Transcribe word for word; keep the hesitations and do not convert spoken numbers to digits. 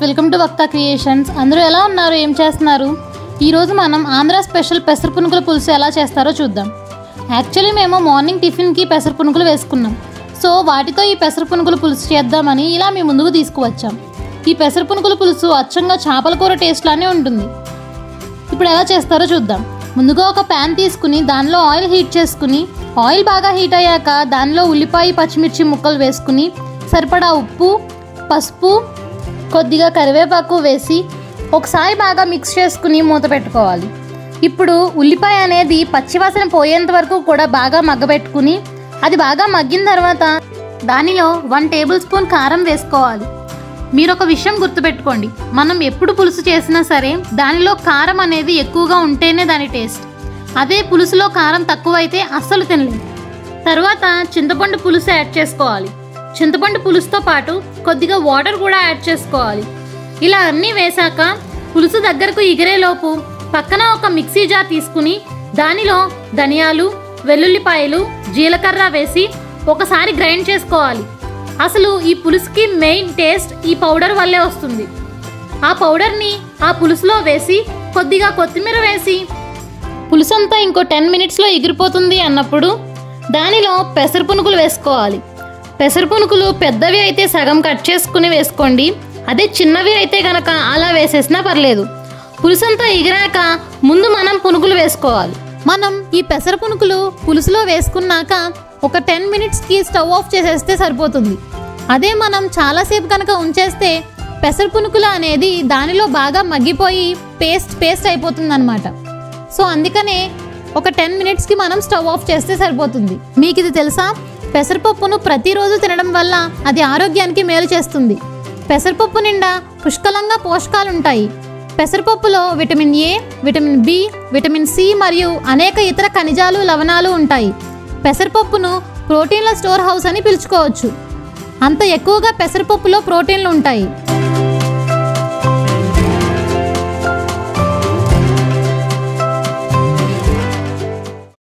Welcome to వక్తా creations. అందరూ ఎలా ఉన్నారు, ఏం చేస్తున్నారు? ఈరోజు మనం ఆంధ్ర స్పెషల్ పెసర పునుగుల పులుసు ఎలా చేస్తారో చూద్దాం. యాక్చువల్లీ మేము మార్నింగ్ టిఫిన్కి పెసర పునుగులు వేసుకున్నాం. సో వాటితో ఈ పెసర పునుగుల పులుసు చేద్దామని ఇలా మీ ముందుకు తీసుకువచ్చాం. ఈ పెసర పునుగుల పులుసు అచ్చంగా చేపల కూర టేస్ట్లానే ఉంటుంది. ఇప్పుడు ఎలా చేస్తారో చూద్దాం. ముందుగా ఒక ప్యాన్ తీసుకుని దానిలో ఆయిల్ హీట్ చేసుకుని, ఆయిల్ బాగా హీట్ అయ్యాక దానిలో ఉల్లిపాయ పచ్చిమిర్చి ముక్కలు వేసుకుని సరిపడా ఉప్పు, పసుపు, కొద్దిగా కరివేపాకు వేసి ఒకసారి బాగా మిక్స్ చేసుకుని మూత పెట్టుకోవాలి. ఇప్పుడు ఉల్లిపాయ అనేది పచ్చివాసన పోయేంత వరకు కూడా బాగా మగ్గబెట్టుకుని, అది బాగా మగ్గిన తర్వాత దానిలో వన్ టేబుల్ స్పూన్ కారం వేసుకోవాలి. మీరు ఒక విషయం గుర్తుపెట్టుకోండి, మనం ఎప్పుడు పులుసు చేసినా సరే దానిలో కారం అనేది ఎక్కువగా ఉంటేనే దాని టేస్ట్. అదే పులుసులో కారం తక్కువైతే అస్సలు తినలేము. తర్వాత చింతపండు పులుసు యాడ్ చేసుకోవాలి. చింతపండు పులుసుతో పాటు కొద్దిగా వాటర్ కూడా యాడ్ చేసుకోవాలి. ఇలా అన్నీ వేశాక పులుసు దగ్గరకు ఎగిరేలోపు పక్కన ఒక మిక్సీ జార్ తీసుకుని దానిలో ధనియాలు, వెల్లుల్లిపాయలు, జీలకర్ర వేసి ఒకసారి గ్రైండ్ చేసుకోవాలి. అసలు ఈ పులుసుకి మెయిన్ టేస్ట్ ఈ పౌడర్ వల్లే వస్తుంది. ఆ పౌడర్ని ఆ పులుసులో వేసి కొద్దిగా కొత్తిమీర వేసి పులుసు అంతా ఇంకో టెన్ మినిట్స్లో ఎగిరిపోతుంది అన్నప్పుడు దానిలో పెసర పునుగులు వేసుకోవాలి. పెసర పునుగులు పెద్దవి అయితే సగం కట్ చేసుకుని వేసుకోండి. అదే చిన్నవి అయితే కనుక అలా వేసేసినా పర్లేదు. పులుసు అంతా ఎగిరాక ముందు మనం పునుగులు వేసుకోవాలి. మనం ఈ పెసర పునుగులు పులుసులో వేసుకున్నాక ఒక టెన్ మినిట్స్కి స్టవ్ ఆఫ్ చేసేస్తే సరిపోతుంది. అదే మనం చాలాసేపు కనుక ఉంచేస్తే పెసర పునుగులు అనేది దానిలో బాగా మగ్గిపోయి పేస్ట్ పేస్ట్ అయిపోతుంది అనమాట. సో అందుకనే ఒక టెన్ మినిట్స్కి మనం స్టవ్ ఆఫ్ చేస్తే సరిపోతుంది. మీకు ఇది తెలుసా? పెసరపప్పును ప్రతిరోజు తినడం వల్ల అది ఆరోగ్యానికి మేలు చేస్తుంది. పెసరపప్పు నిండా పుష్కలంగా పోషకాలు ఉంటాయి. పెసరపప్పులో vitamin A, vitamin B, vitamin C మరియు అనేక ఇతర ఖనిజాలు, లవణాలు ఉంటాయి. పెసరపప్పును ప్రోటీన్ల స్టోర్ హౌస్ అని పిలుచుకోవచ్చు. అంత ఎక్కువగా పెసరపప్పులో ప్రోటీన్లు ఉంటాయి.